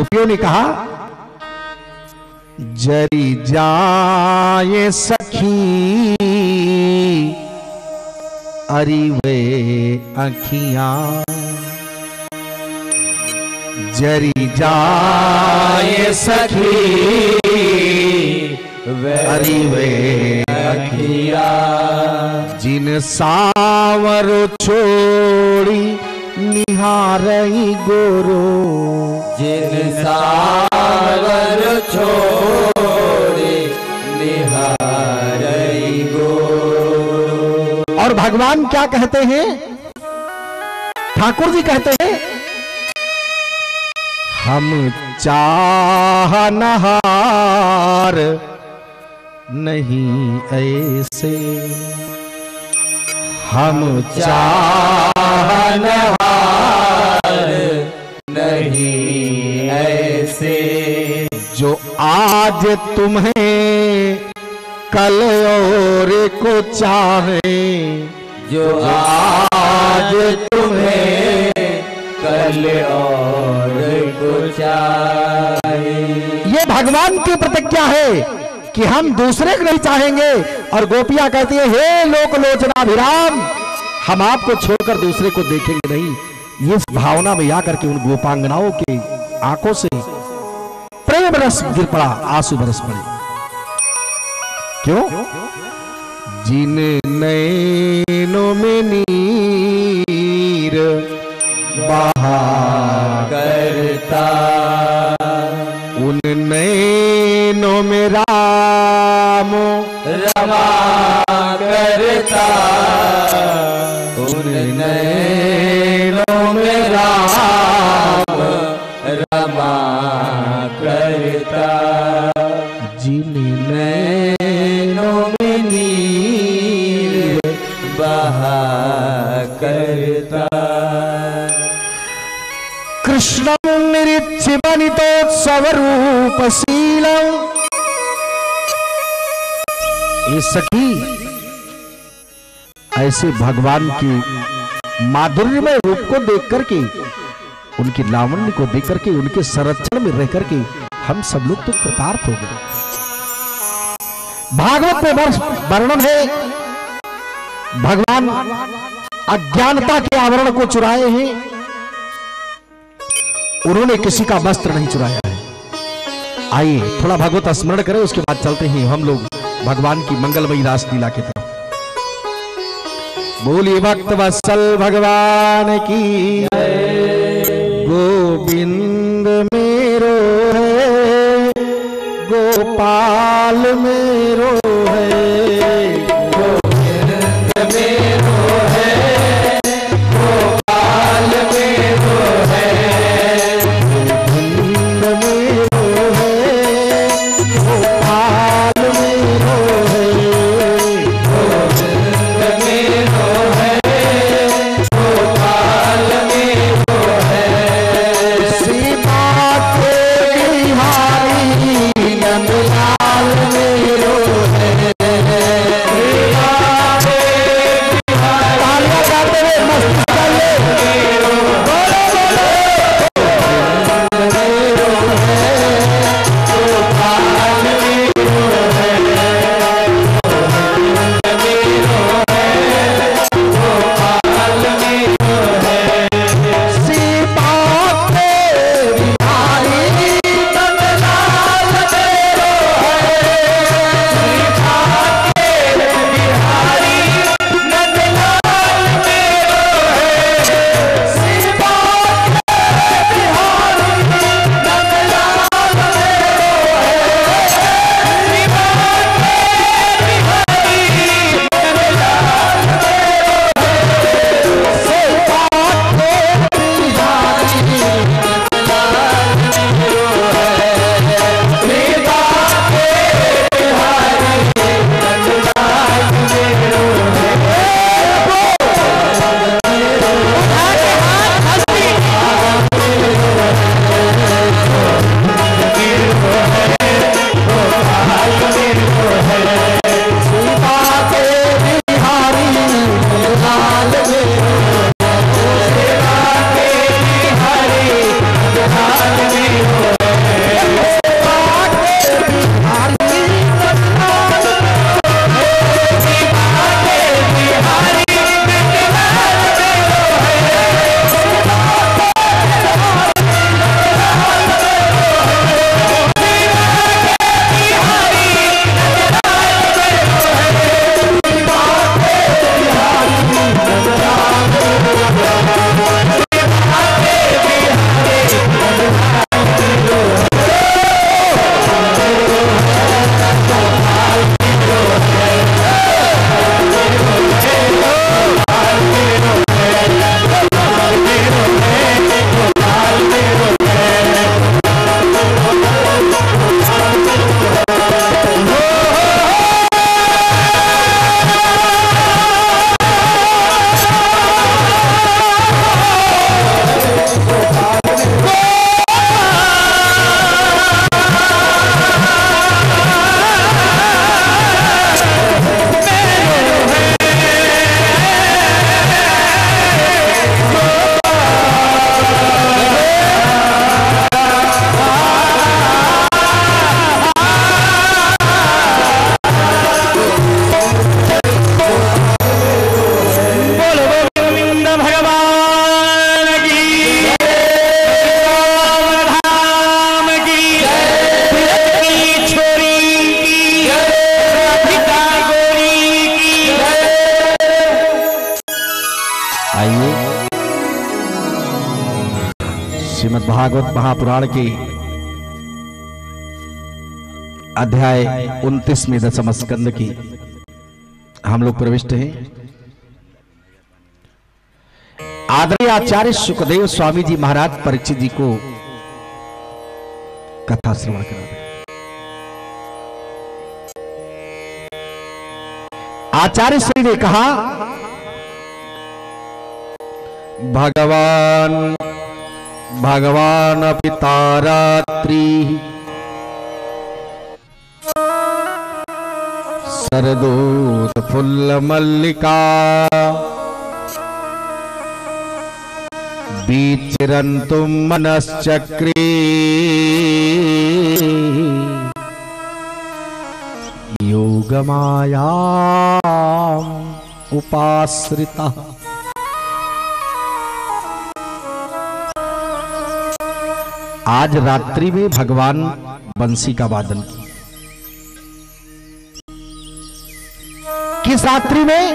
गोपियों ने कहा, जरी जाए सखी अरिवे अखियां, जरी जाए सखी अरिवे अखियां, जिन सावर छोड़ी निहारई गोरो, जिन सावर छोड़ी निहारई गोरो। और भगवान क्या कहते हैं? ठाकुर जी कहते हैं, हम चाहनहार नहीं ऐसे, हम चाहनहार नहीं ऐसे, जो आज तुम्हें कल और को चाहे, जो आज तुम्हें कल और को चाहे। ये भगवान की प्रतिज्ञा है कि हम दूसरे को नहीं चाहेंगे। और गोपियां कहती है, हे लोक लोचना अभिराम, हम आपको छोड़कर दूसरे को देखेंगे नहीं। ये भावना में आकर के उन गोपांगनाओं के आंखों से प्रेम रस गिर पड़ा, आंसू बरस पड़े। क्यों? जिन नैनों में नीर बहा करता, उन नैनों में राम रमा करता, उन नैनों में राम रमा करता, जिन नैनों में नीर बहा करता। कृष्णं निरीच्य वनितोत्सवरूपशीलं। ये सखी ऐसे भगवान की माधुर्यमय रूप को देख करके, उनकी लावण्य को देख करके, उनके संरक्षण में रह करके हम सब लोग तो कृतार्थ हो गए। भागवत में वर्णन है, भगवान अज्ञानता के आवरण को चुराए हैं, उन्होंने किसी का वस्त्र नहीं चुराया है। आइए थोड़ा भागवत स्मरण करें, उसके बाद चलते हैं हम लोग भगवान की मंगलमयी रासलीला की तरफ। बोलिए भक्त वत्सल भगवान की, गोविंद मेरो है, गोपाल मेरो है, गोविंद मेरो है, गोपाल मेरो है, गोविंद मेरो है, गोपाल मेरो है, गोविंद मेरो है, गोपाल मेरो है, सीमा के बिहारी नंदलाल मेरो है, भागवत महापुराण के अध्याय 29 में दशम स्कंद की हम लोग प्रविष्ट हैं। आदरणीय आचार्य सुखदेव स्वामी जी महाराज परीक्षित जी को कथा श्रवण करा रहे। आचार्य श्री ने कहा, भगवान पिता रात्रि शरदोत फुल्ल मल्लिका विचरन्तुम मनश्चक्रे योगमायां उपाश्रिता। आज रात्रि में भगवान बंसी का वादन किया। किस रात्रि में?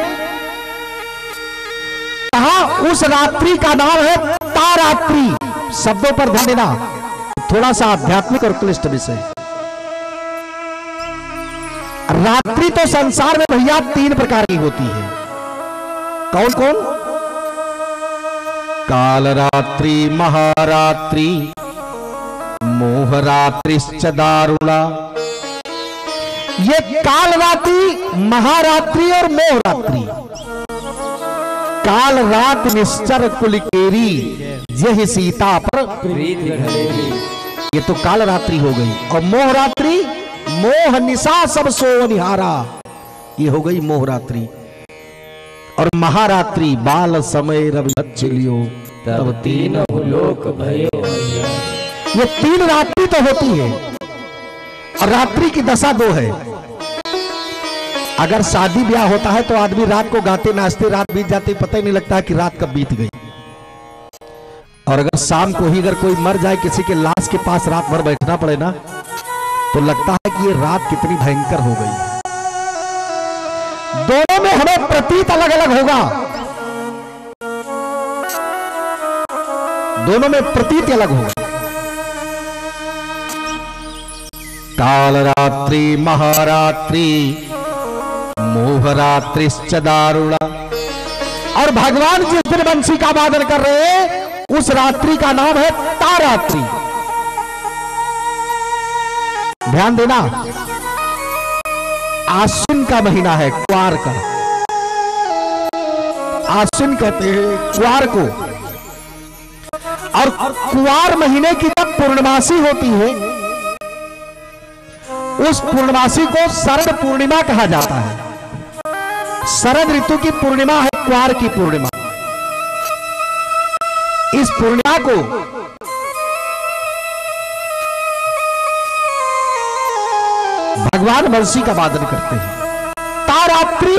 कहा उस रात्रि का नाम है तारात्रि। शब्दों पर ध्यान देना, थोड़ा सा आध्यात्मिक और क्लिष्ट विषय। रात्रि तो संसार में भैया 3 प्रकार की होती है। कौन कौन? कालरात्रि, महारात्रि, मोहरात्रिश्च दारुणा। ये कालरात्रि, महारात्रि और मोहरात्रि। काल रात निश्चर कुलकेरी, यही सीता पर प्रीति घरेरी। ये तो काल रात्रि हो गई। और मोहरात्रि, मोह निशा सब सोनिहारा, ये हो गई मोहरात्रि। और महारात्रि, बाल समय रवि बच्चलियो तब तीनों लोक भयो। ये 3 रात्रि तो होती है। और रात्रि की दशा 2 है। अगर शादी ब्याह होता है तो आदमी रात को गाते नाचते रात बीत जाती, पता ही नहीं लगता कि रात कब बीत गई। और अगर शाम को ही अगर कोई मर जाए, किसी के लाश के पास रात भर बैठना पड़े ना, तो लगता है कि ये रात कितनी भयंकर हो गई। दोनों में हमें प्रतीत अलग अलग होगा। दोनों में प्रतीत अलग होगा। कालरात्रि, महारात्रि, मोहरात्रिश्च दारुणा। और भगवान जिस दिन बंसी का वादन कर रहे हैं, उस रात्रि का नाम है तारात्रि। ध्यान देना, आश्विन का महीना है, क्वार का। आश्विन कहते हैं क्वार को। और क्वार महीने की जब पूर्णमासी होती है, उस पूर्णमासी को शरद पूर्णिमा कहा जाता है। शरद ऋतु की पूर्णिमा है क्वार की पूर्णिमा। इस पूर्णिमा को भगवान बंसी का वादन करते हैं। तारात्रि,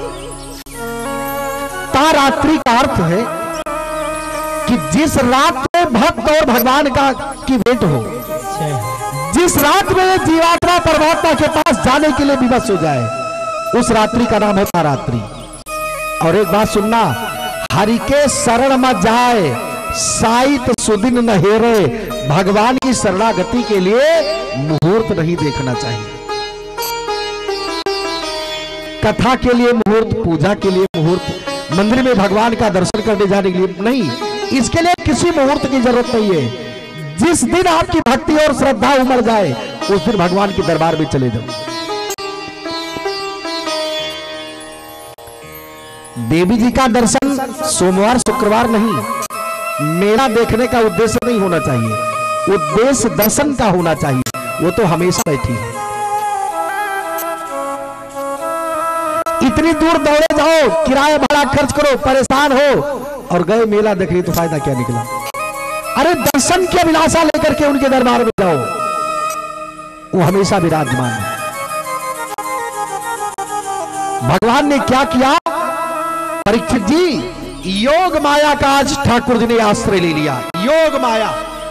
तारात्रि का अर्थ है कि जिस रात में भक्त और भगवान का की भेंट हो, जिस रात में जीवात्मा परमात्मा के पास जाने के लिए विवश हो जाए, उस रात्रि का नाम है तारात्रि। और एक बात सुनना, हरि के शरण में जाए साइत सुदिन न हेरे। भगवान की शरणागति के लिए मुहूर्त नहीं देखना चाहिए। कथा के लिए मुहूर्त, पूजा के लिए मुहूर्त, मंदिर में भगवान का दर्शन करने जाने के लिए नहीं, इसके लिए किसी मुहूर्त की जरूरत नहीं है। जिस दिन आपकी भक्ति और श्रद्धा उमड़ जाए, उस दिन भगवान के दरबार में चले जाओ। देवी जी का दर्शन सोमवार शुक्रवार नहीं, मेला देखने का उद्देश्य नहीं होना चाहिए। उद्देश्य दर्शन का होना चाहिए। वो तो हमेशा बैठी है। इतनी दूर दौड़े जाओ, किराया भाड़ा खर्च करो, परेशान हो, और गए मेला देख रही तो फायदा क्या निकला? अरे दर्शन की अभिलाषा लेकर के उनके दरबार में जाओ, वो हमेशा विराजमान है। भगवान ने क्या किया? परीक्षित जी, योग माया का आज ठाकुर जी ने आश्रय ले लिया। योग माया,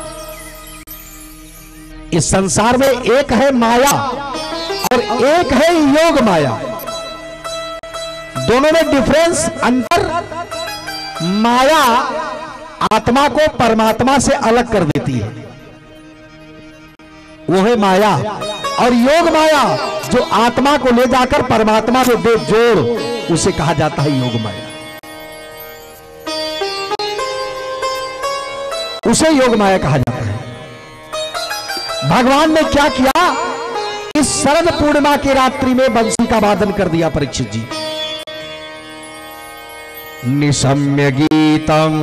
इस संसार में एक है माया और एक है योग माया। दोनों में डिफरेंस, अंतर। माया आत्मा को परमात्मा से अलग कर देती है, वो है माया। और योग माया जो आत्मा को ले जाकर परमात्मा में दे जोड़, उसे कहा जाता है योग माया। उसे योग माया कहा जाता है। भगवान ने क्या किया, इस शरद पूर्णिमा की रात्रि में बंसी का वादन कर दिया परीक्षित जी। निशम्य गीतम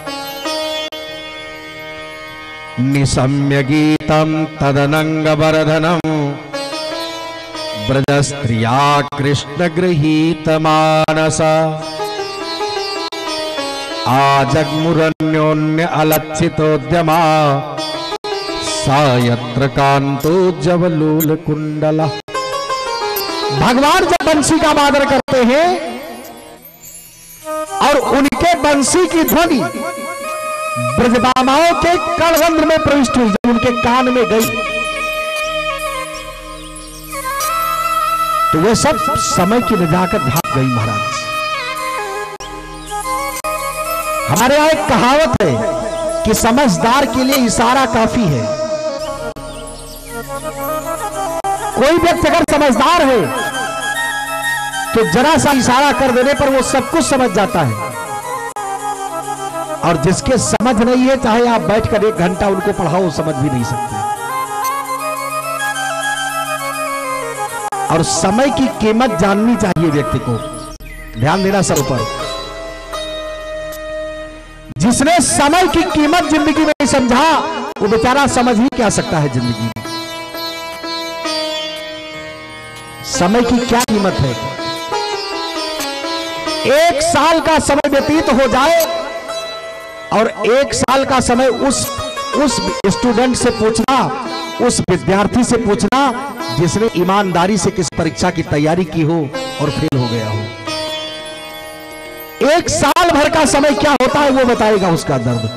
निशम्य गीतम तदनंग वर्धनम ब्रज स्त्रिया कृष्ण गृहीत मानसा आजग्मुरन्योन्य अलक्षितोद्यमा सायत्र कांतोज्ज्वलोल कुंडला। भगवान जब बंसी का वादन करते हैं और उनके बंसी की ध्वनि ब्रजबामाओं के कणरंध्र में प्रविष्ट हुई, जब उनके कान में गई तो वे सब समय की नजाकत भाग गई। महाराज, हमारे यहां एक कहावत है कि समझदार के लिए इशारा काफी है। कोई व्यक्ति अगर समझदार है तो जरा सा इशारा कर देने पर वो सब कुछ समझ जाता है, और जिसके समझ नहीं है, चाहे आप बैठकर 1 घंटा उनको पढ़ाओ, समझ भी नहीं सकते। और समय की कीमत जाननी चाहिए व्यक्ति को, ध्यान देना सब पर। जिसने समय की कीमत जिंदगी में नहीं समझा, वो बेचारा समझ ही क्या सकता है जिंदगी में। समय की क्या कीमत है। 1 साल का समय व्यतीत हो जाए और 1 साल का समय उस स्टूडेंट से पूछना, उस विद्यार्थी से पूछना जिसने ईमानदारी से किस परीक्षा की तैयारी की हो और फेल हो गया हो। 1 साल भर का समय क्या होता है वो बताएगा उसका दर्द।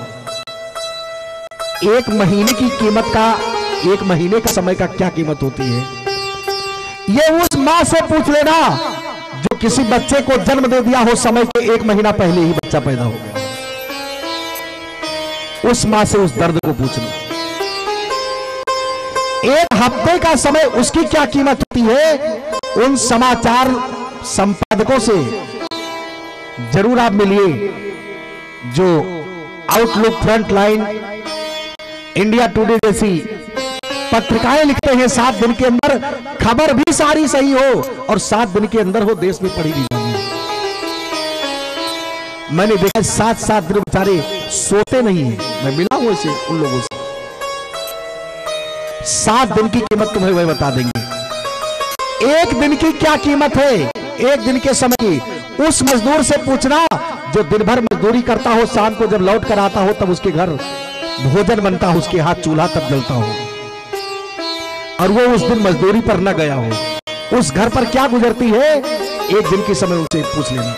1 महीने की कीमत का, 1 महीने का समय का क्या कीमत होती है, ये उस मां से पूछ लेना जो किसी बच्चे को जन्म दे दिया हो, समय के 1 महीना पहले ही बच्चा पैदा हो गया। उस मां से उस दर्द को पूछना। 1 हफ्ते का समय, उसकी क्या कीमत होती है। उन समाचार संपादकों से जरूर आप मिलिए जो Outlook, front line, India Today जैसी पत्रिकाएं लिखते हैं। 7 दिन के अंदर खबर भी सारी सही हो और 7 दिन के अंदर हो देश में पढ़ी भी जानी। मैंने देखा 7-7 दिन बेचारे सोते नहीं है। मैं मिला हूं ऐसे उन लोगों से। 7 दिन की कीमत तुम्हें वही बता देंगे। 1 दिन की क्या कीमत है, 1 दिन के समय की। उस मजदूर से पूछना जो दिन भर मजदूरी करता हो, शाम को जब लौट कर आता हो तब उसके घर भोजन बनता हो, उसके हाथ चूल्हा तब जलता हो और वो उस दिन मजदूरी पर न गया हो, उस घर पर क्या गुजरती है। 1 दिन के समय उसे पूछ लेना।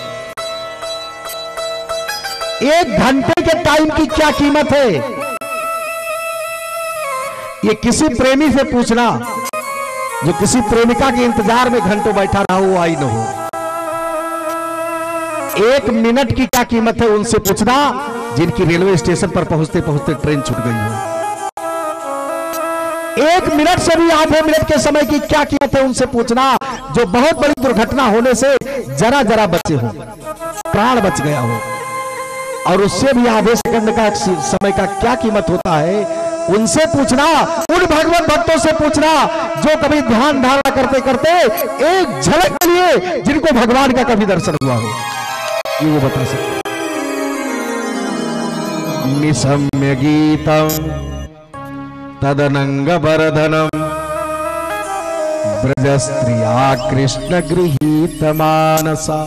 1 घंटे के टाइम की क्या कीमत है, ये किसी प्रेमी से पूछना जो किसी प्रेमिका के इंतजार में घंटों बैठा रहा हो, वो आई न हो। 1 मिनट की क्या कीमत है, उनसे पूछना जिनकी रेलवे स्टेशन पर पहुंचते पहुंचते ट्रेन छूट गई हो। 1 मिनट से भी आधे मिनट के समय की क्या कीमत है, उनसे पूछना जो बहुत बड़ी दुर्घटना होने से जरा जरा बचे हो, प्राण बच गया हो। और उससे भी आधे सेकंड का समय का क्या कीमत होता है, उनसे पूछना। उन भगवत भक्तों से पूछना जो कभी ध्यान धारणा करते करते एक झलक के लिए जिनको भगवान का कभी दर्शन हुआ हो, ये वो बता सकते। निशम्य गीतम तदनंग वर्धनम ब्रज स्त्रिया कृष्ण गृहीत मानसा।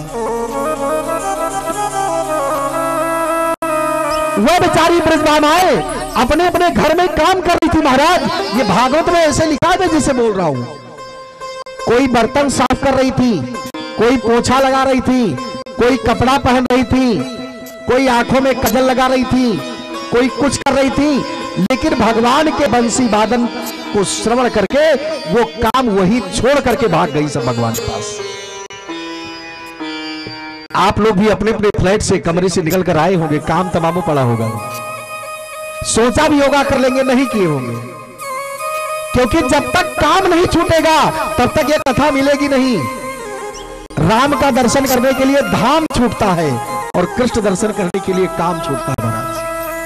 वह बेचारी ब्रजबामाएं अपने अपने घर में काम कर रही थी। महाराज, ये भागवत में ऐसे लिखा है जिसे बोल रहा हूं। कोई बर्तन साफ कर रही थी, कोई पोछा लगा रही थी, कोई कपड़ा पहन रही थी, कोई आंखों में कजल लगा रही थी, कोई कुछ कर रही थी, लेकिन भगवान के बंसी वादन को श्रवण करके वो काम वही छोड़ करके भाग गई सब भगवान के पास। आप लोग भी अपने अपने फ्लैट से, कमरे से निकल कर आए होंगे, काम तमामों पड़ा होगा, सोचा भी होगा कर लेंगे, नहीं किए होंगे, क्योंकि जब तक काम नहीं छूटेगा तब तक ये कथा मिलेगी नहीं। राम का दर्शन करने के लिए धाम छूटता है और कृष्ण दर्शन करने के लिए काम छूटता है। महाराज,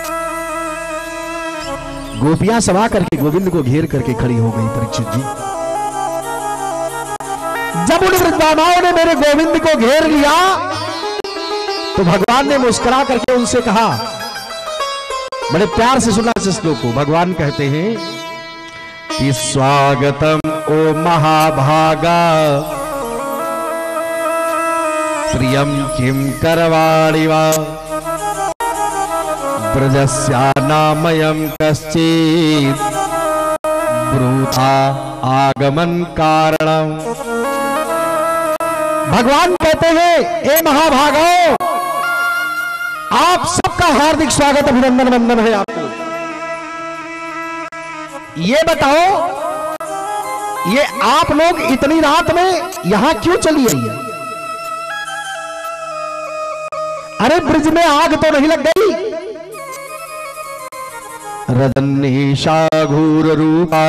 गोपियां सभा करके गोविंद को घेर करके खड़ी हो गई। परीक्षित जी, जब उन वृद्धामाओं ने मेरे गोविंद को घेर लिया तो भगवान ने मुस्कुरा करके उनसे कहा, बड़े प्यार से सुना इस श्लोक को। भगवान कहते हैं कि स्वागतम ओ महाभागा प्रियम किम करवाणि वा ब्रजस्यानामयं कश्चित् ब्रूता आगमन कारणम। भगवान कहते हैं, ए महाभागो, आप सबका हार्दिक स्वागत, अभिनंदन, वंदन है आपको। ये बताओ, ये आप लोग इतनी रात में यहां क्यों चली आई है? अरे ब्रिज में आग तो नहीं लग गई? रजनीशा घूर रूपा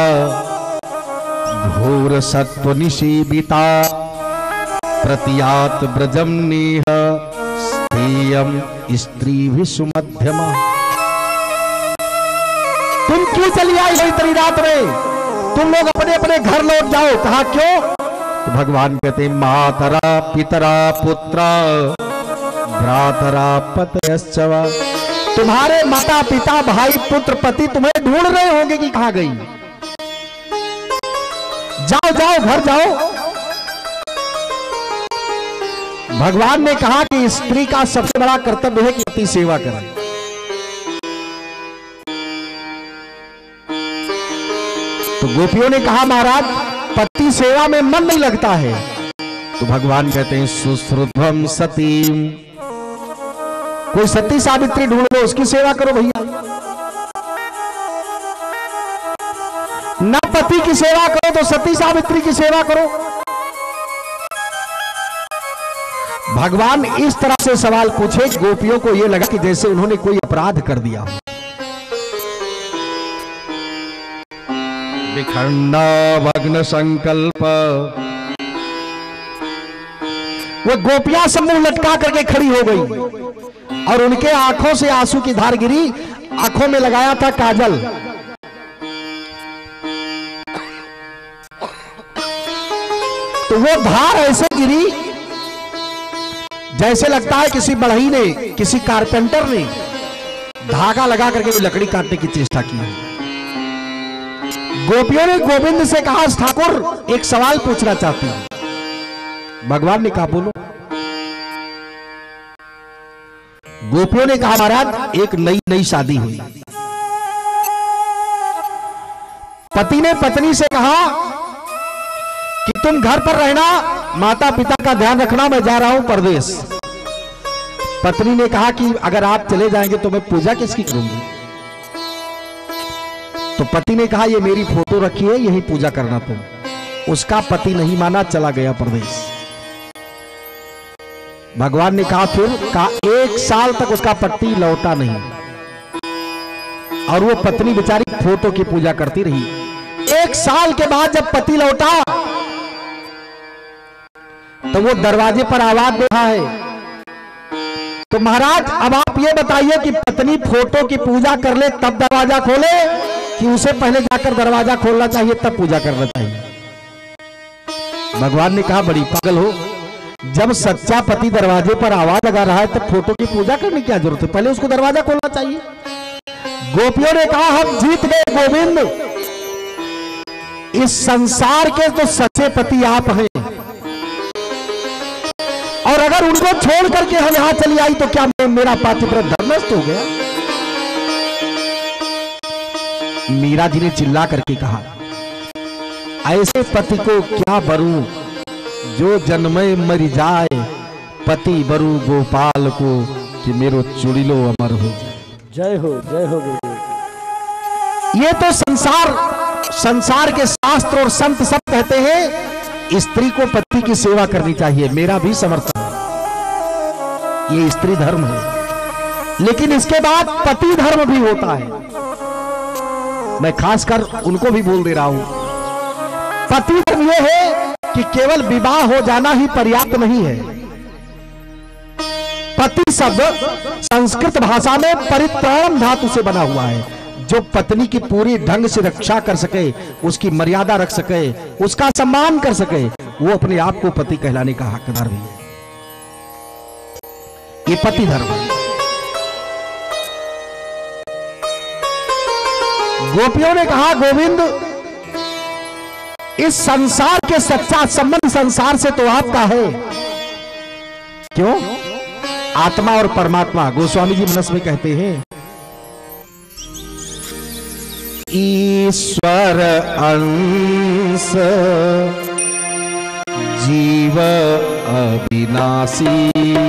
घोर सत्व निशीबिता प्रतियात ब्रजम नीह स्थेयम स्त्री भी सुमध्यमा। तुम क्यों चली आई हो इतनी रात में? तुम लोग अपने अपने घर लौट जाओ। कहा क्यों? तो भगवान कहते हैं, मातरा पितरा पुत्रा भ्रातरा पतयश्चवा। तुम्हारे माता पिता भाई पुत्र पति तुम्हें ढूंढ रहे होंगे कि कहां गई। जाओ जाओ, घर जाओ। भगवान ने कहा कि स्त्री का सबसे बड़ा कर्तव्य है कि पति सेवा करे। तो गोपियों ने कहा, महाराज पति सेवा में मन नहीं लगता है। तो भगवान कहते हैं, सुश्रुतम सतीम, कोई सती सावित्री ढूंढ लो, उसकी सेवा करो भैया। न पति की सेवा करो तो सती सावित्री की सेवा करो। भगवान इस तरह से सवाल पूछे, गोपियों को यह लगा कि जैसे उन्होंने कोई अपराध कर दिया। विखंडा भग्न संकल्प, वो गोपियां समूह लटका करके खड़ी हो गई और उनके आंखों से आंसू की धार गिरी। आंखों में लगाया था काजल। तो वो धार ऐसे गिरी जैसे लगता है किसी बढ़ई ने, किसी कारपेंटर ने धागा लगा करके लकड़ी काटने की चेष्टा की है। गोपियों ने गोविंद से कहा, ठाकुर एक सवाल पूछना चाहती हूं। भगवान ने कहा, बोलो। गोपियों ने कहा, महाराज एक नई शादी हुई। पति ने पत्नी से कहा कि तुम घर पर रहना, माता पिता का ध्यान रखना, मैं जा रहा हूं परदेश। पत्नी ने कहा कि अगर आप चले जाएंगे तो मैं पूजा किसकी करूंगी? तो पति ने कहा, ये मेरी फोटो रखी है, यही पूजा करना तुम। उसका पति नहीं माना, चला गया प्रदेश। भगवान ने कहा, फिर कहा 1 साल तक उसका पति लौटा नहीं और वो पत्नी बेचारी फोटो की पूजा करती रही। 1 साल के बाद जब पति लौटा तो वो दरवाजे पर आवाज दे रहा है। तो महाराज अब आप ये बताइए कि पत्नी फोटो की पूजा कर ले तब दरवाजा खोले कि उसे पहले जाकर दरवाजा खोलना चाहिए तब पूजा करना चाहिए? भगवान ने कहा, बड़ी पागल हो, जब सच्चा पति दरवाजे पर आवाज लगा रहा है तो फोटो की पूजा करने की क्या जरूरत है? पहले उसको दरवाजा खोलना चाहिए। गोपियों ने कहा, हम जीत गए गोविंद, इस संसार के तो सच्चे पति आप हैं और अगर उनको छोड़ करके हम यहां चली आई तो क्या मेरा पातिव्रत धर्म नष्ट हो गया? मीरा जी ने चिल्ला करके कहा, ऐसे पति को क्या बरू जो जन्मे मर जाए, पति बरू गोपाल को कि मेरो चुड़िलो अमर हो जाए। जय हो, जय हो गुरु। ये तो संसार के शास्त्र और संत सब कहते हैं स्त्री को पति की सेवा करनी चाहिए, मेरा भी समर्थन है। ये स्त्री धर्म है। लेकिन इसके बाद पति धर्म भी होता है। मैं खासकर उनको भी बोल दे रहा हूं, पति धर्म यह है कि केवल विवाह हो जाना ही पर्याप्त नहीं है। पति शब्द संस्कृत भाषा में परित्राण धातु से बना हुआ है, जो पत्नी की पूरी ढंग से रक्षा कर सके, उसकी मर्यादा रख सके, उसका सम्मान कर सके, वो अपने आप को पति कहलाने का हकदार भी है। ये पति धर्म है। गोपियों ने कहा, गोविंद, इस संसार के सच्चा संबंध संसार से तो आपका है। क्यों? आत्मा और परमात्मा। गोस्वामी जी मनस में कहते हैं, ईश्वर अंश जीव अविनाशी,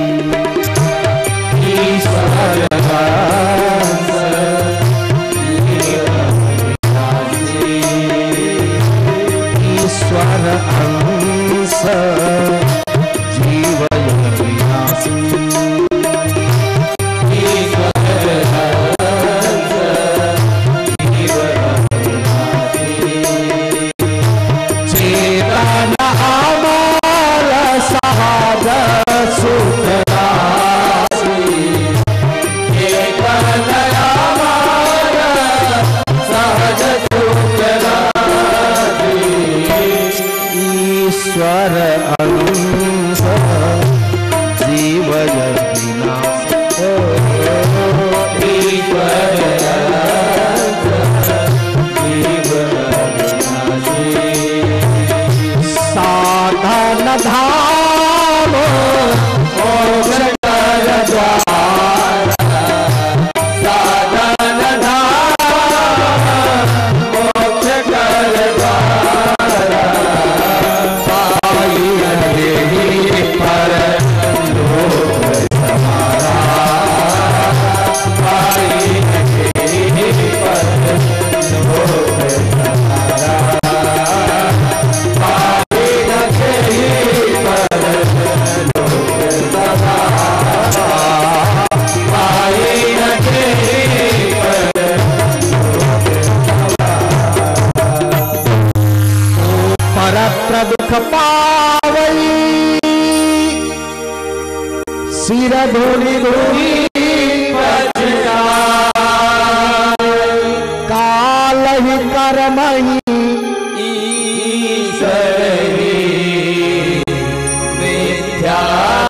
ईश्वर अंश ईश्वर अंश जीव अविनाशी, ईश्वर अंश जीव अविनाशी, ईश्वर अंश जीव अविनाशी, साधन धाम मोक्ष कर द्वार, साधन धाम मोक्ष कर द्वार, पर लोक समारा, परत्र दुख पावई, सिर धूलि धूलि काल ही कर्महि, ईश्वर ही मिथ्या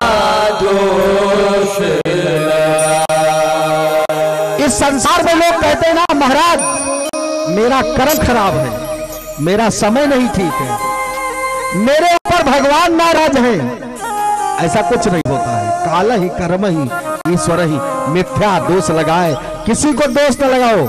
दोष लगा। इस संसार में लोग कहते हैं ना, महाराज मेरा कर्म खराब है, मेरा समय नहीं ठीक है, मेरे ऊपर भगवान नाराज है। ऐसा कुछ नहीं होता है। काल ही कर्म ही ईश्वर ही मिथ्या दोष लगाए, किसी को दोष न लगाओ।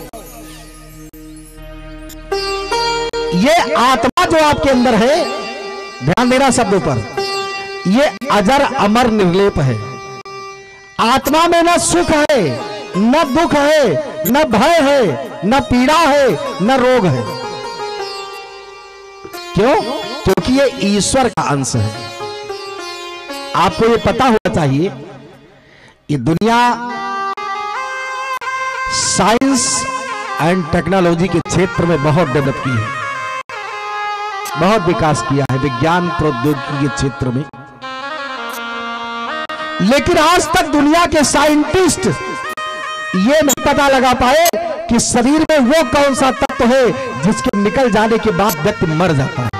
ये आत्मा जो आपके अंदर है, ध्यान देना शब्दों पर, ये अजर अमर निर्लेप है। आत्मा में न सुख है, न दुख है, न भय है, न पीड़ा है, न रोग है। क्यों? क्योंकि ये ईश्वर का अंश है। आपको ये पता होना चाहिए, ये दुनिया साइंस एंड टेक्नोलॉजी के क्षेत्र में बहुत डेवलप की है, बहुत विकास किया है विज्ञान प्रौद्योगिकी के क्षेत्र में। लेकिन आज तक दुनिया के साइंटिस्ट ये नहीं पता लगा पाए कि शरीर में वो कौन सा तत्व है जिसके निकल जाने के बाद व्यक्ति मर जाता है।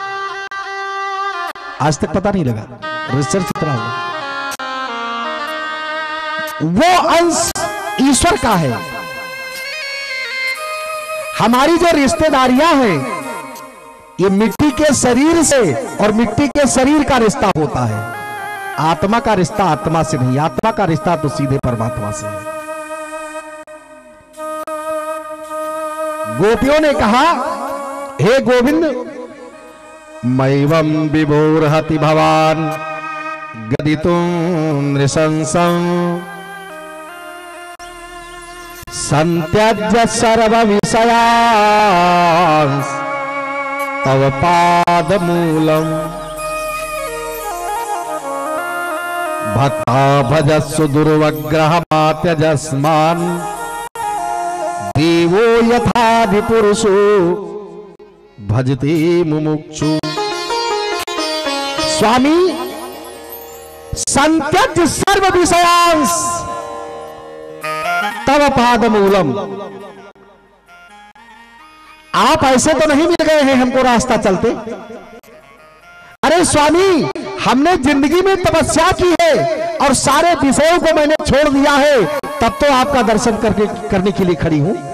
आज तक पता नहीं लगा, रिसर्च इतना हुआ। वो अंश ईश्वर का है। हमारी जो रिश्तेदारियां हैं, ये मिट्टी के शरीर से और मिट्टी के शरीर का रिश्ता होता है। आत्मा का रिश्ता आत्मा से नहीं, आत्मा का रिश्ता तो सीधे परमात्मा से है। गोपियों ने कहा, हे गोविंद, मैवं विभोर्हति भवान गदितुं नृशंसं, संत्यज्य सर्व विषयान् तव पाद मूलम भक्ता भजस्सु दुर्वग्रहमात्यजस्मान् देवो यथा विपुरुषो भजते मुमुक्षु। स्वामी संत्यज सर्व विषयांश तव पादमूलम। आप ऐसे तो नहीं मिल गए हैं हमको रास्ता चलते। अरे स्वामी, हमने जिंदगी में तपस्या की है और सारे विषयों को मैंने छोड़ दिया है, तब तो आपका दर्शन करने के लिए खड़ी हूं।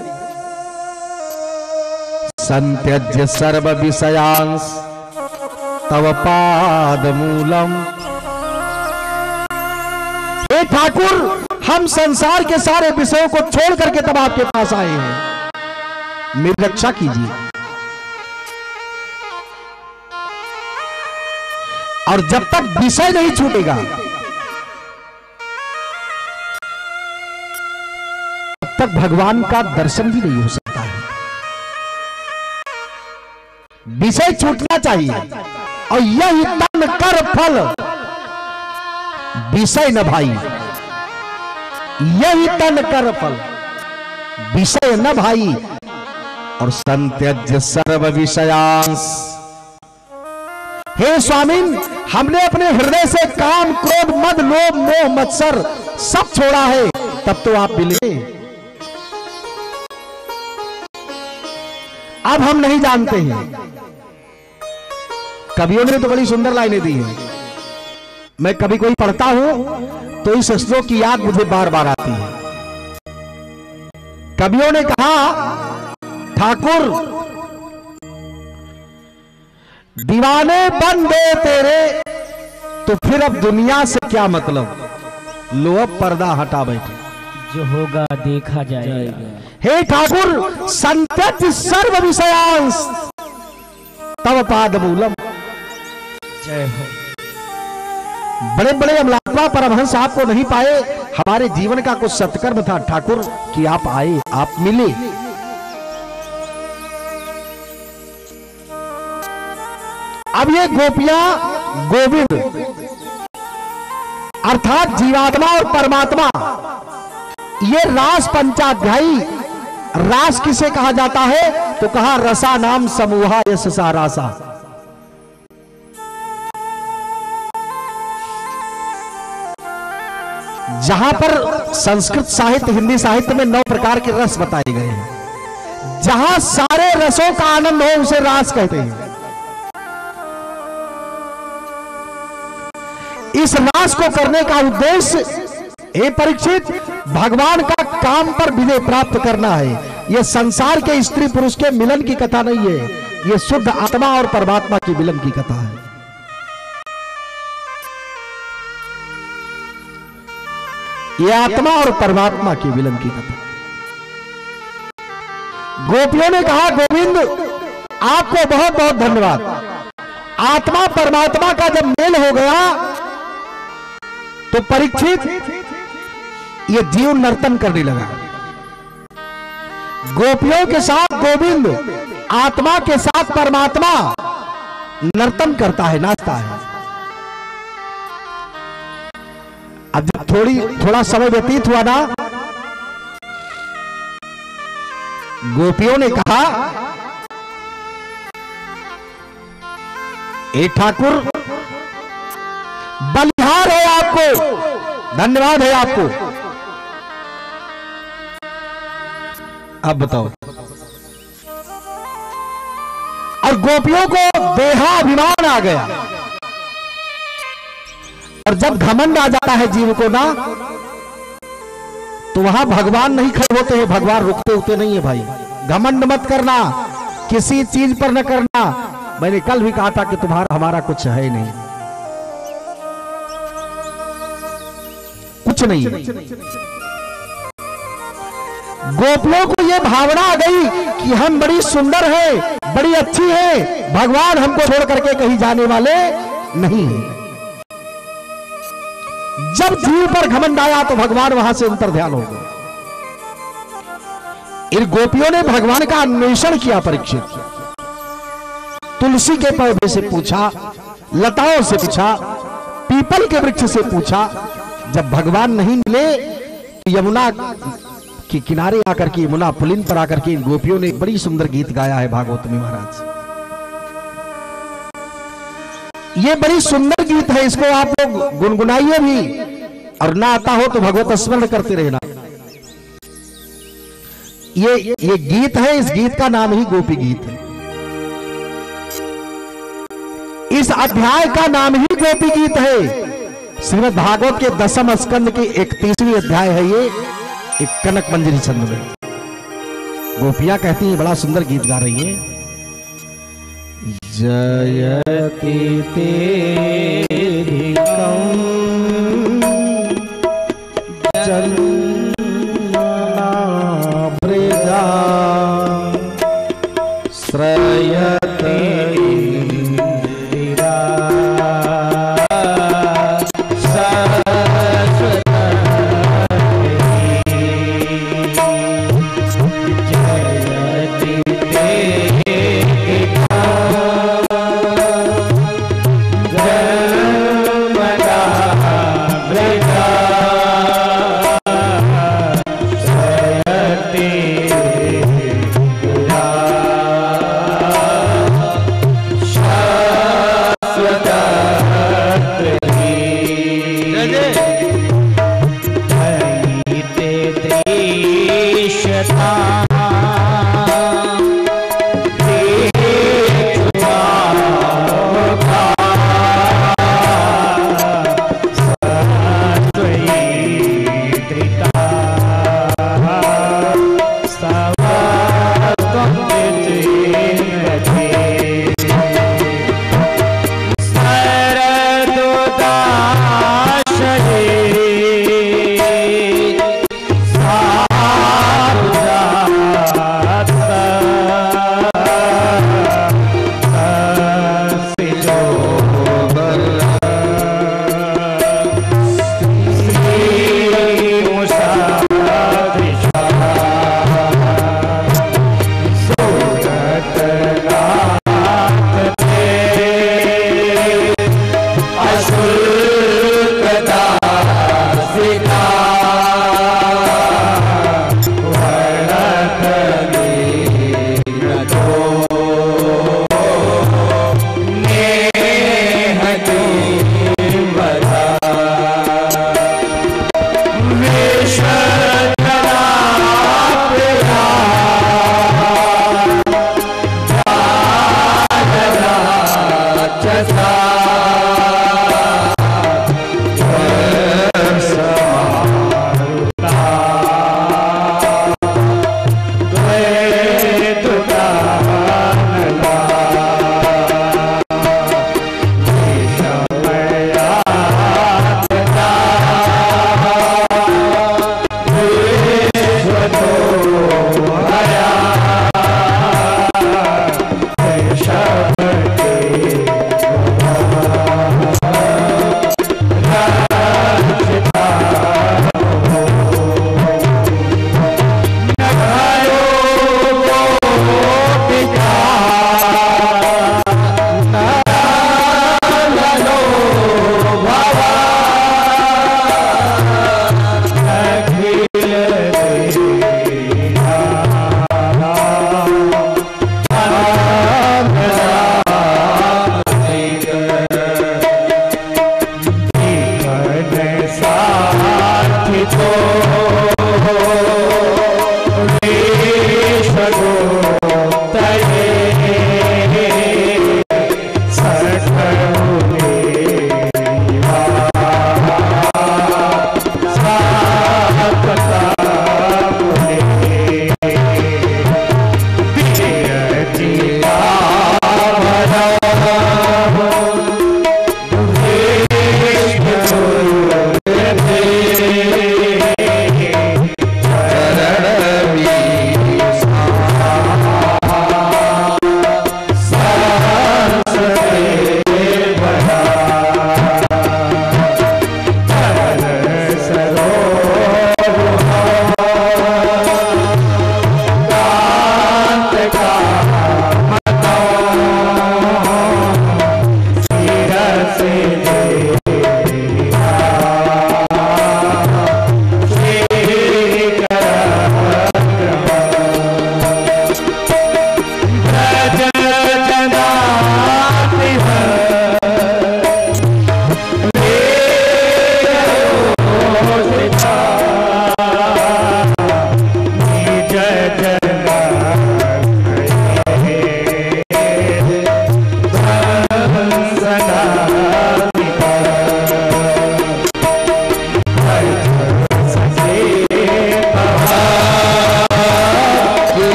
संत्यज्य सर्व विषयांश तव पादमूलम। हे ठाकुर, हम संसार के सारे विषयों को छोड़ करके तब आपके पास आए हैं, मेरी रक्षा कीजिए। और जब तक विषय नहीं छूटेगा तब तक भगवान का दर्शन भी नहीं हो सकता है। विषय छूटना चाहिए और यही तन कर फल विषय न भाई, यही तन कर फल विषय न भाई। और संत्यज्य सर्व विषयांश। हे स्वामी, हमने अपने हृदय से काम, क्रोध, मद, लोभ, मोह, मत्सर सब छोड़ा है, तब तो आप मिले। अब हम नहीं जानते हैं। कवियों ने तो बड़ी सुंदर लाइनें दी हैं। मैं कभी कोई पढ़ता हूं तो इस श्लोक की याद मुझे बार बार आती है। कवियों ने कहा, ठाकुर दीवाने बन गए तेरे तो फिर अब दुनिया से क्या मतलब, लो अब पर्दा हटा बैठे, जो होगा देखा जाएगा। हे ठाकुर संत्यज सर्व विषयांश तव पादमूलम। जय हो। बड़े बड़े अमलात्मा परमहंस आपको नहीं पाए, हमारे जीवन का कुछ सत्कर्म था ठाकुर कि आप आए, आप मिले। अब ये गोपियां गोविंद अर्थात जीवात्मा और परमात्मा, ये रास पंचाध्यायी। रास किसे कहा जाता है तो कहा रसा नाम समूहा यशसा रासा। जहां पर संस्कृत साहित्य, हिंदी साहित्य में 9 प्रकार के रस बताए गए हैं। जहां सारे रसों का आनंद हो उसे रास कहते हैं। इस रास को करने का उद्देश्य, हे परीक्षित, भगवान का काम पर विजय प्राप्त करना है। यह संसार के स्त्री पुरुष के मिलन की कथा नहीं है, यह शुद्ध आत्मा और परमात्मा की मिलन की कथा है। यह आत्मा और परमात्मा की मिलन की कथा। गोपियों ने कहा, गोविंद आपको बहुत बहुत धन्यवाद। आत्मा परमात्मा का जब मेल हो गया तो परीक्षित ये जीव नर्तन करने लगा। गोपियों के साथ गोविंद, आत्मा के साथ परमात्मा नर्तन करता है, नाचता है। अब जब थोड़ा समय व्यतीत हुआ ना, गोपियों ने कहा, ए ठाकुर बलिहार है आपको, धन्यवाद है आपको। अब बताओ। और गोपियों को देहाभिमान आ गया। और जब घमंड आ जाता है जीव को ना, तो वहां भगवान नहीं खड़े होते हैं, भगवान रुकते होते नहीं है। भाई घमंड मत करना, किसी चीज पर न करना। मैंने कल भी कहा था कि तुम्हारा हमारा कुछ है नहीं, कुछ नहीं। गोपियों को यह भावना आ गई कि हम बड़ी सुंदर है, बड़ी अच्छी है, भगवान हमको छोड़ करके कहीं जाने वाले नहीं है। जब जीव पर घमंड आया तो भगवान वहां से अंतर्ध्यान हो गए। इन गोपियों ने भगवान का अन्वेषण किया। परीक्षित तुलसी के पौधे से पूछा, लताओं से पूछा, पीपल के वृक्ष से पूछा। जब भगवान नहीं मिले तो यमुना के किनारे आकर के, यमुना पुलिन पर आकर के इन गोपियों ने एक बड़ी सुंदर गीत गाया है भागवत में महाराज। ये बड़ी सुंदर गीत है, इसको आप लोग गुनगुनाइए भी, और ना आता हो तो भगवत स्मरण करते रहना। ये गीत है, इस गीत का नाम ही गोपी गीत है। इस अध्याय का नाम ही गोपी गीत है। श्रीमद् भागवत के 10वें स्कंद की 31वीं अध्याय है ये, एक कनक मंजरी छंद में। गोपियां कहती हैं, बड़ा सुंदर गीत गा रही है। जयति तेरी ब्रजा श्रयते जय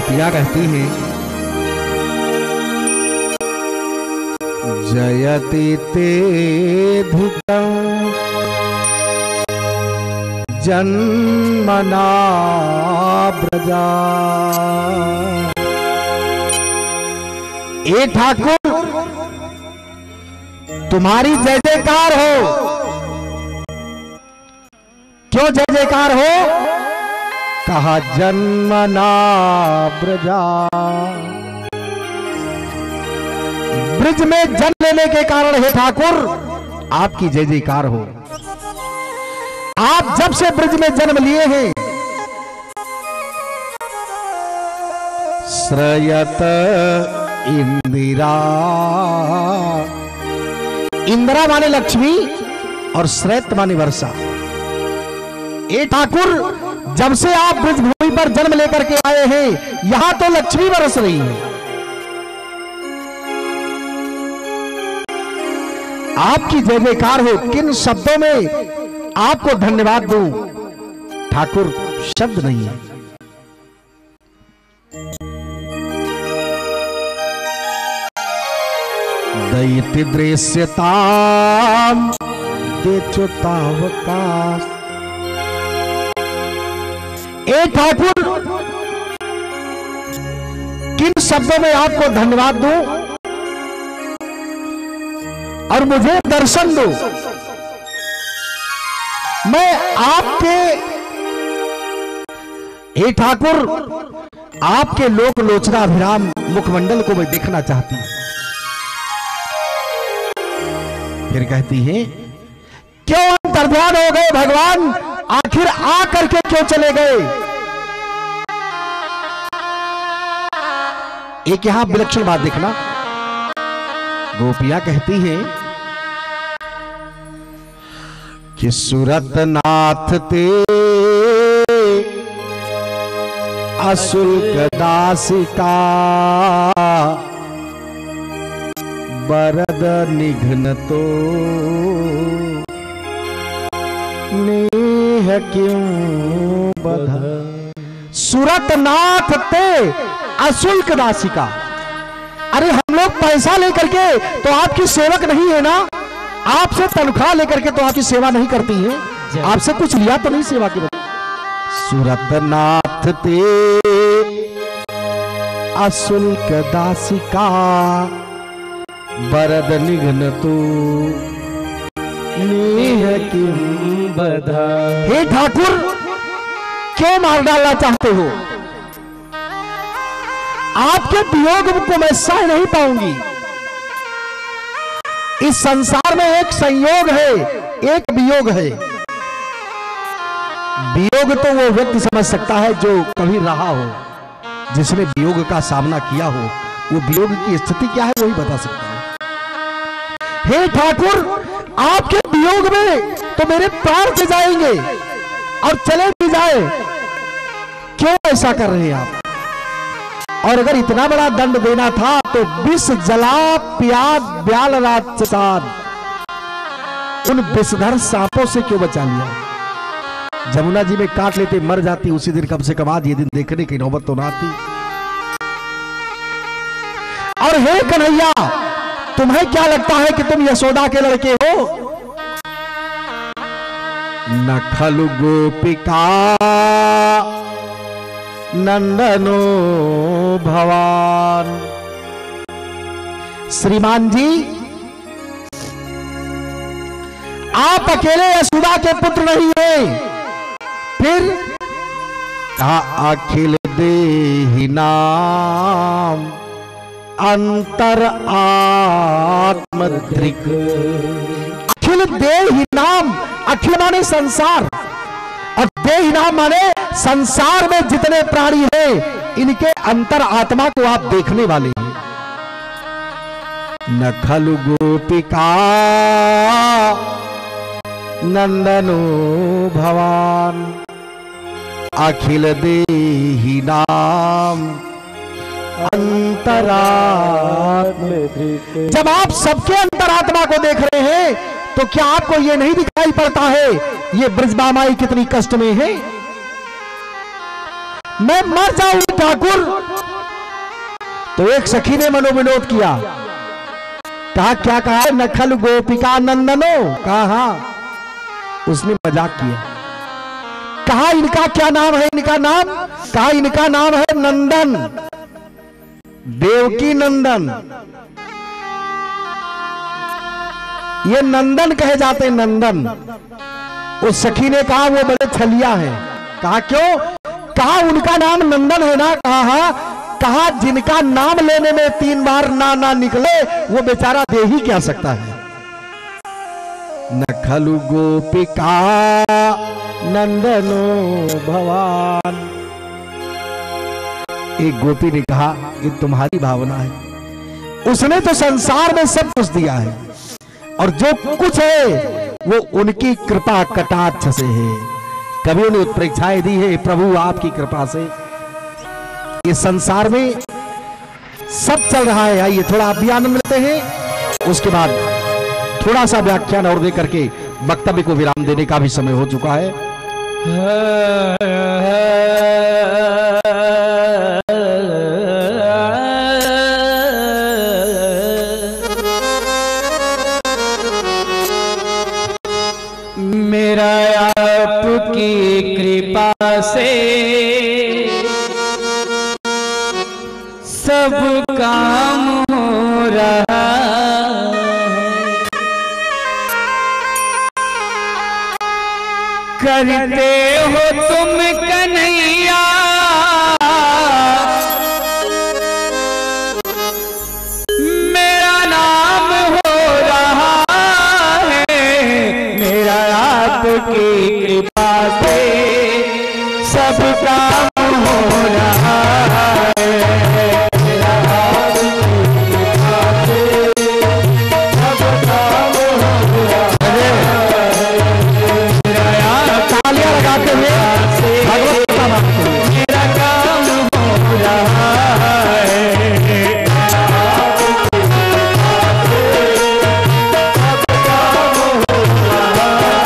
गोपियां कहती हैं, जयति तेऽधिकं जन्मना ब्रजा। ए ठाकुर, तुम्हारी जय जयकार हो। क्यों जय जयकार हो? कहा जन्मना ब्रजा, ब्रज में जन्म लेने के कारण हे ठाकुर आपकी जय जयकार हो। आप जब से ब्रज में जन्म लिए हैं, श्रयत इंदिरा, इंदिरा माने लक्ष्मी और श्रयत माने वर्षा। ए ठाकुर, जब से आप ब्रज भूमि पर जन्म लेकर के आए हैं, यहां तो लक्ष्मी बरस रही है। आपकी जय जयकार हो। किन शब्दों में आपको धन्यवाद दूं ठाकुर, शब्द नहीं है। दैत्य दृश्यताम देचोतावकाश। ए ठाकुर, किन शब्दों में आपको धन्यवाद दूं और मुझे दर्शन दो। मैं आपके हे ठाकुर, आपके लोक लोचनाभिराम मुखमंडल को मैं देखना चाहती हूं। फिर कहती हैं, क्यों अंतर्ध्यान हो गए भगवान, आखिर आ करके क्यों चले गए? एक यहां विलक्षण बात देखना। गोपियां कहती हैं कि सुरत नाथ ते अशुल्क दासिका, बरद निघ्न तो नेह क्यों बध। सुरत नाथ ते अशुल्क दासिका, अरे हम लोग पैसा लेकर के तो आपकी सेवक नहीं है ना, आपसे तनख्वाह लेकर के तो आपकी सेवा नहीं करती है, आपसे कुछ लिया तो नहीं सेवा की। सुरत नाथ ते अशुल्क दासिका, बरद निघ्न तो नेह क्यों बधा। हे ठाकुर, क्यों मार डालना चाहते हो? आपके वियोग को मैं सह नहीं पाऊंगी। इस संसार में एक संयोग है, एक वियोग है। वियोग तो वो व्यक्ति समझ सकता है जो कभी रहा हो, जिसने वियोग का सामना किया हो, वो वियोग की स्थिति क्या है वही बता सकता है। हे ठाकुर, आपके वियोग में तो मेरे प्राण से जाएंगे और चले भी जाए। क्यों ऐसा कर रहे हैं आप? और अगर इतना बड़ा दंड देना था तो विष जला प्याद ब्याल रात, उन विषधर सांपों से क्यों बचा लिया? जमुना जी में काट लेते मर जाती, उसी दिन कम से कम आज ये दिन देखने की नौबत तो ना आती। और हे कन्हैया, तुम्हें क्या लगता है कि तुम यशोदा के लड़के हो? न खलु गोपिका नंदनो भवान। श्रीमान जी, आप अकेले यशोदा के पुत्र नहीं हैं। फिर अखिल देहि नाम अंतर आत्मद्रिक। अखिल देहि नाम, अखिल माने संसार और देहि नाम माने संसार में जितने प्राणी हैं, इनके अंतर आत्मा को आप देखने वाले हैं। न खलु गोपिका नंदनो भवान, अखिल देहि नाम अंतरात्मा। जब आप सबके अंतरात्मा को देख रहे हैं तो क्या आपको यह नहीं दिखाई पड़ता है ये ब्रजबामाई कितनी कष्ट में है? मैं मर जाऊं ठाकुर। तो एक सखी ने मनोविनोद किया, कहा क्या कहा, नखल गोपिका नंदनो, कहा हाँ। उसने मजाक किया, कहा इनका क्या नाम है, इनका नाम, कहा इनका नाम है नंदन, देवकी नंदन। ये नंदन कहे जाते हैं, नंदन। उस सखी ने कहा वो बड़े छलिया हैं। कहा क्यों, कहा उनका नाम नंदन है ना, कहा कहा जिनका नाम लेने में 3 बार ना ना निकले वो बेचारा दे ही क्या सकता है। नखलु गोपिका नंदनो भवान। एक गोपी ने कहा ये तुम्हारी भावना है, उसने तो संसार में सब कुछ दिया है और जो कुछ है वो उनकी कृपा कटाक्ष से है। कभी उन्हें उत्प्रेक्षाएं दी है प्रभु आपकी कृपा से। इस संसार में सब चल रहा है। आइए थोड़ा आप भी आनंद लेते हैं, उसके बाद थोड़ा सा व्याख्यान और दे करके वक्तव्य को विराम देने का भी समय हो चुका है। मेरा आपकी कृपा से सब काम हो रहा है, करते हो तुम कन्हैया मेरा नाम हो रहा है। मेरा आपकी कृपा से सब काम हो रहा है। मेरा आपकी कृपा से सब काम हो रहा है। तालियां लगाते हुए भगवत का नाम करो। मेरा काम हो रहा है।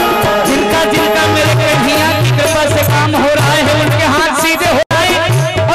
जिनका जिनका मेरे कन्हैया की कृपा से काम हो रहा है उनके हाथ सीधे हो जाए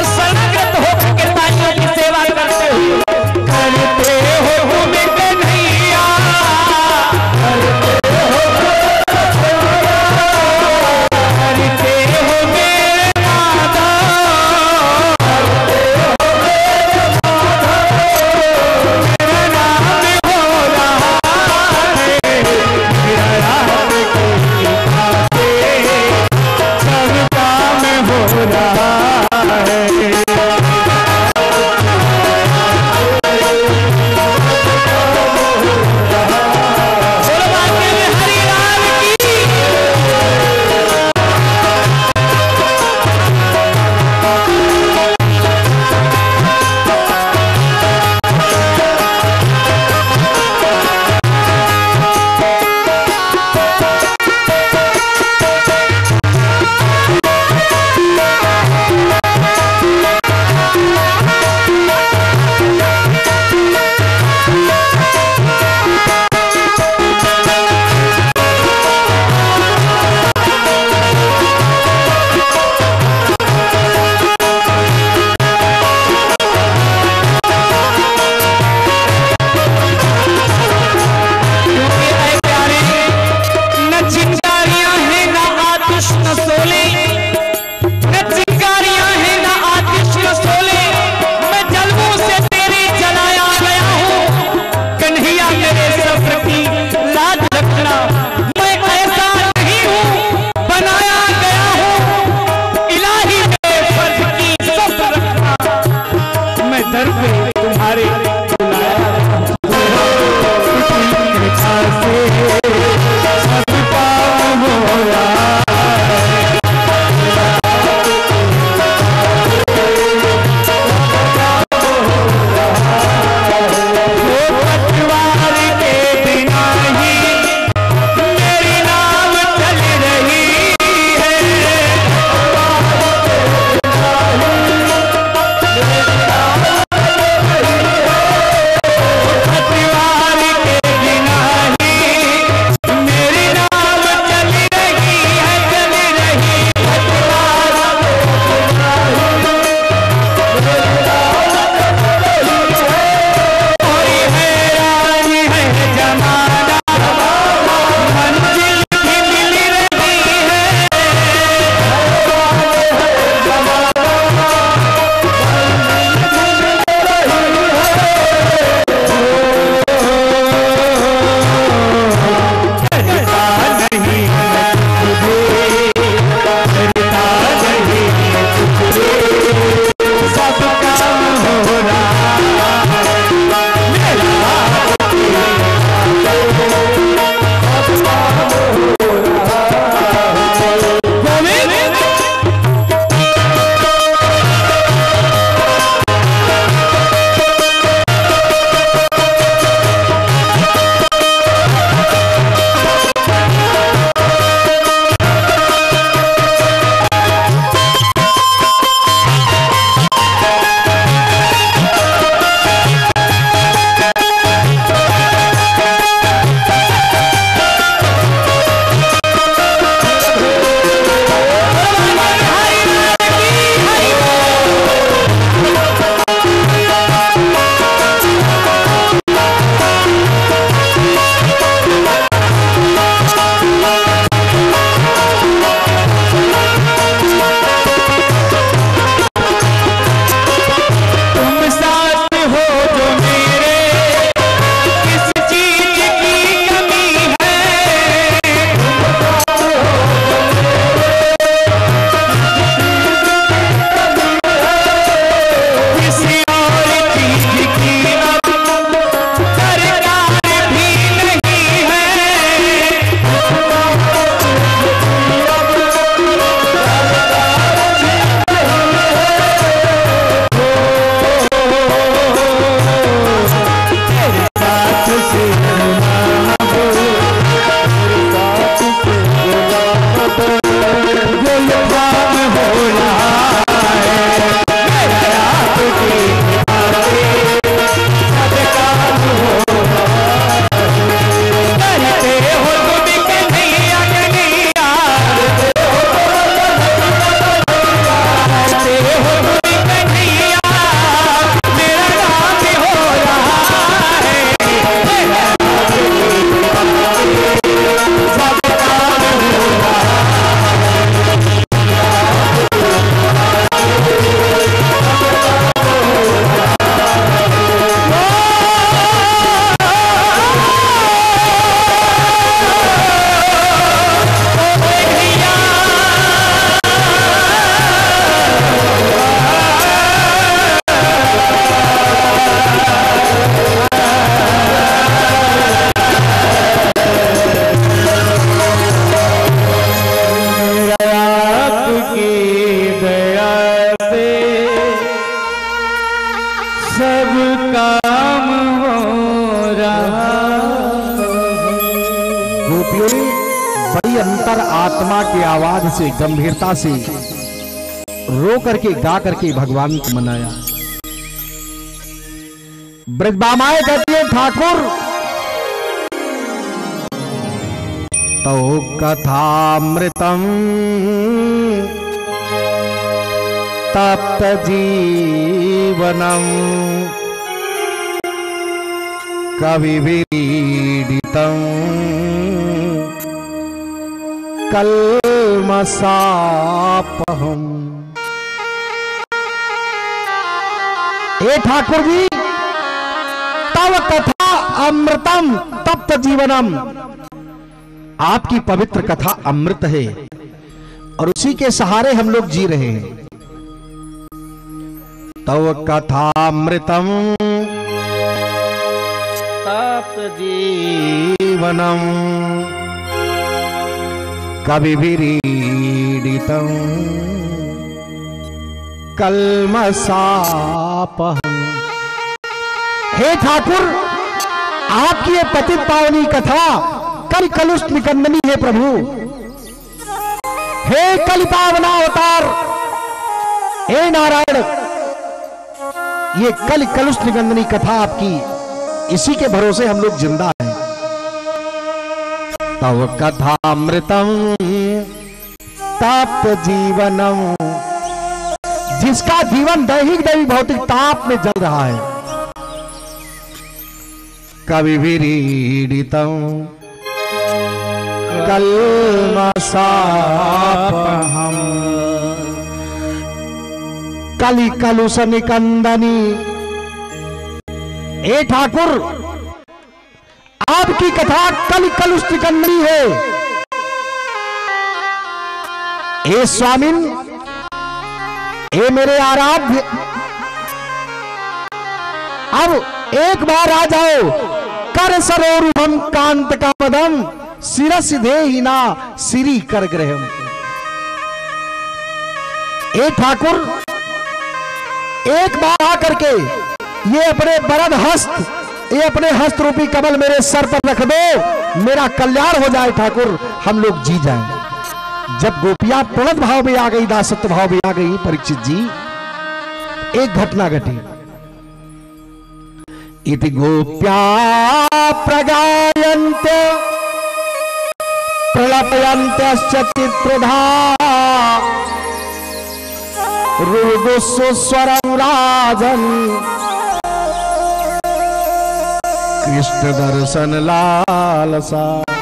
आत्मा की आवाज से, गंभीरता से रो करके, गा करके भगवान को मनाया। ब्रजबामाएं कहती है, ठाकुर तो कथामृतम तप्त जीवनम कविवीडितम कल्मषापहम। हे ठाकुर जी, तव कथा अमृतम तप्त जीवनम, आपकी पवित्र कथा अमृत है और उसी के सहारे हम लोग जी रहे हैं। तव कथामृतम तप्त जीवनम कविवीडितम कल्मषापहम। हे ठाकुर, आपकी ये पतित पावनी कथा कल कलुष निकंदनी है प्रभु। हे कल पावना अवतार, हे नारायण, ये कल कलुष निकंदनी कथा आपकी, इसी के भरोसे हम लोग जिंदा हैं। तव कथामृतम तप्त जीवनम, जिसका जीवन दैहिक दैविक भौतिक ताप में जल रहा है। कविवीडितम कल्मषापहम कलि कलुष निकंदनी। हे ठाकुर, आपकी कथा कलि कलुष निकंदनी है। हे स्वामिन, हे मेरे आराध्य, अब एक बार आ जाओ। कर सरोरुहम कांत कामदम शिरस देहिना सिरी कर ग्रहम। हे ठाकुर, एक बार आकर के ये अपने बरद हस्त, ये अपने हस्त रूपी कमल मेरे सर पर रख दो, मेरा कल्याण हो जाए ठाकुर, हम लोग जी जाएं। जब गोपियां प्रणत भाव में आ गई, दासत्व भाव में आ गई परीक्षित जी, एक घटना घटी। इति गोप्या प्रगायन्ते प्रलपयन्त्यश्च चित्रधा रुदुस्वरं राजन् कृष्ण दर्शन लालसा।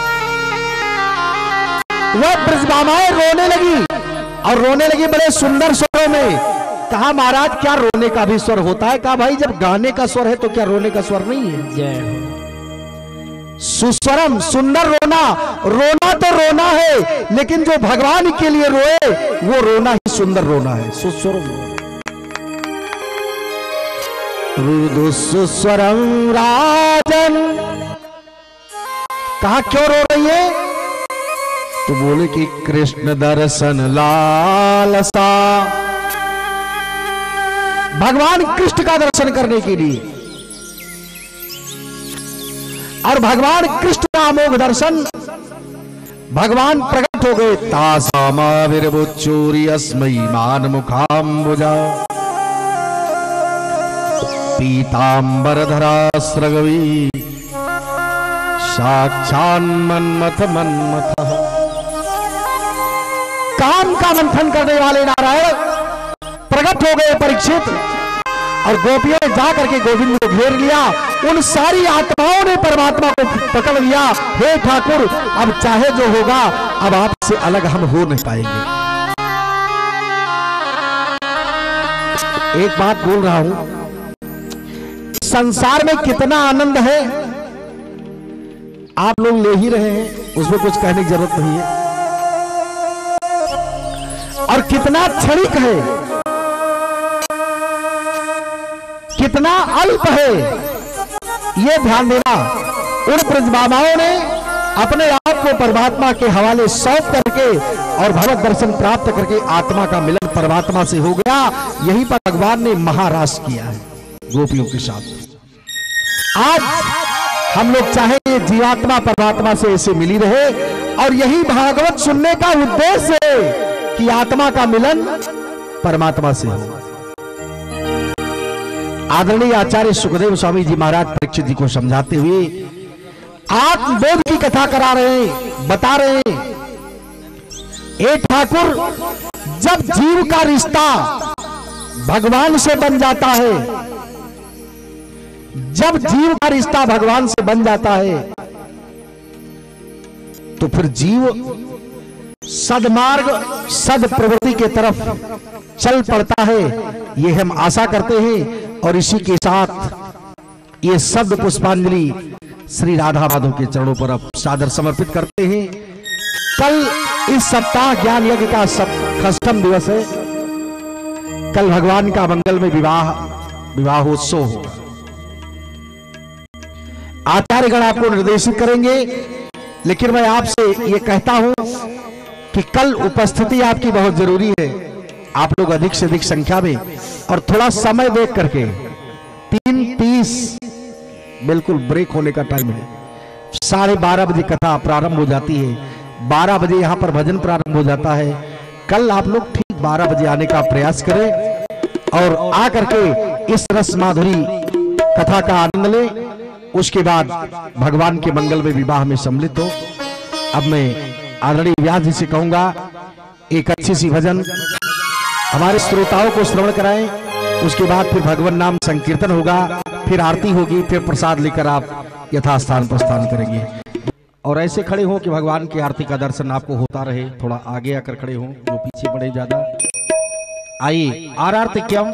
वह ब्रजबामाएं रोने लगी और रोने लगी बड़े सुंदर स्वरों में। कहा महाराज, क्या रोने का भी स्वर होता है? कहा भाई, जब गाने का स्वर है तो क्या रोने का स्वर नहीं है? जय हो। सुस्वरम, सुंदर रोना। रोना तो रोना है, लेकिन जो भगवान के लिए रोए वो रोना ही सुंदर रोना है। सुस्वरम रुदु सुस्वरम राजन। कहा क्यों रो रही है? तो बोले कि कृष्ण दर्शन लालसा, भगवान कृष्ण का दर्शन करने के लिए। और भगवान कृष्ण का अमोघ दर्शन, भगवान प्रकट हो गए। तासामाविर्भुच्चूरि अस्मै मान मुखाम्बुजा पीतांबरधरा स्रगवी साक्षान्मन्मथ मन्मथ। काम का मंथन करने वाले नारायण प्रकट हो गए परीक्षित। और गोपियों ने जाकर के गोविंद को घेर लिया। उन सारी आत्माओं ने परमात्मा को पकड़ लिया। हे ठाकुर, अब चाहे जो होगा, अब आपसे अलग हम हो नहीं पाएंगे। एक बात बोल रहा हूं, संसार में कितना आनंद है आप लोग ले ही रहे हैं, उसमें कुछ कहने की जरूरत नहीं है। और कितना क्षणिक है, कितना अल्प है, यह ध्यान देना। उन ब्रजबामाओं ने अपने आप को परमात्मा के हवाले सौंप करके और भगवत दर्शन प्राप्त करके आत्मा का मिलन परमात्मा से हो गया। यहीं पर भगवान ने महारास किया है गोपियों के साथ। आज हम लोग चाहेंगे जीवात्मा परमात्मा से ऐसे मिली रहे, और यही भागवत सुनने का उद्देश्य है कि आत्मा का मिलन परमात्मा से हो। आदरणीय आचार्य सुखदेव स्वामी जी महाराज परीक्षित जी को समझाते हुए आत्मबोध की कथा करा रहे हैं, बता रहे हैं, ए ठाकुर, जब जीव का रिश्ता भगवान से बन जाता है, जब जीव का रिश्ता भगवान से बन जाता है, तो फिर जीव सदमार्ग सद प्रवृत्ति के तरफ चल पड़ता है। ये हम आशा करते हैं और इसी के साथ ये शब्द पुष्पांजलि श्री राधा माधव के चरणों पर अब सादर समर्पित करते हैं। कल इस सप्ताह ज्ञान यज्ञ का षष्ठम दिवस है। कल भगवान का मंगल में विवाहोत्सव होगा। आचार्यगण आपको निर्देशित करेंगे, लेकिन मैं आपसे ये कहता हूं कि कल उपस्थिति आपकी बहुत जरूरी है। आप लोग अधिक से अधिक संख्या में और थोड़ा समय देख करके 3:30 बिल्कुल ब्रेक होने का टाइम है। 12:30 बजे कथा प्रारंभ हो जाती है, 12 बजे यहां पर भजन प्रारंभ हो जाता है। कल आप लोग ठीक 12 बजे आने का प्रयास करें और आकर के इस रस माधुरी कथा का आनंद लें। उसके बाद भगवान के मंगल में विवाह में सम्मिलित हो। अब मैं आदरणीय व्यास जी से कहूंगा एक अच्छी सी भजन हमारे श्रोताओं को श्रवण कराएं। उसके बाद फिर भगवान नाम संकीर्तन होगा, फिर आरती होगी, फिर प्रसाद लेकर आप यथास्थान प्रस्थान करेंगे। और ऐसे खड़े हो कि भगवान की आरती का दर्शन आपको होता रहे। थोड़ा आगे आकर खड़े हो, जो पीछे पड़े ज्यादा। आइए आरत्यम।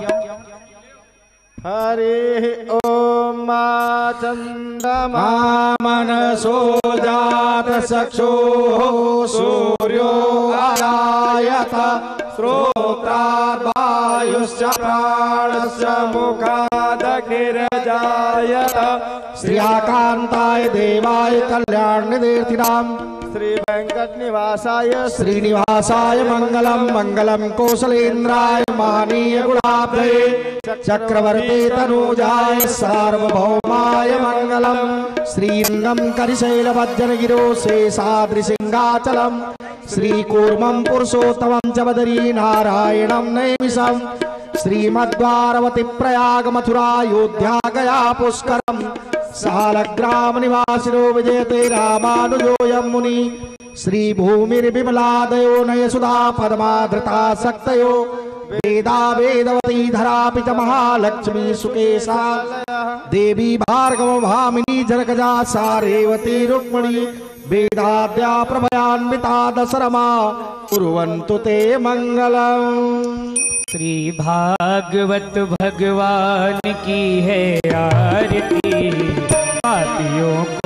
हरि ओम चंद्रमा मनसो जात चक्षो सूर्यो आयत श्रोत्रात् वायुश्च प्राणश्च मुखादग्निर्जायत श्रियाकांताय देवाय कल्याणनिधेर्थिनाम श्री वेंकट निवासाय श्रीनिवासाय मंगलम मंगलम कौशलेन्द्राय महनीय गुणाब्धये चक्रवर्ती तनूजाय सार्वभौमाय मंगलम श्रीरंगम करिशैलवज्जनगिरो शेषाद्रिसिंहाचलम श्रीकूर्मं पुरुषोत्तमं च बदरी नारायणं नैमिषं श्रीमद्वारवती प्रयाग मथुरा अयोध्या गया पुष्करम सालग्राम निवासिनो विजयते रामानुजोऽयं मुनि श्री भूमिर्विमलादयो नयसुधा पद्माधृता शक्तयो वेदा वेदवती धरा पिच महालक्ष्मी सुकेशा देवी भार्गव भामिनी जनकजा सारेवती रुक्मणी वेदाद्या प्रभयान्विता दशरमा कुर्वन्तु ते मंगलम्। श्री भागवत भगवान की है आरती, पापियों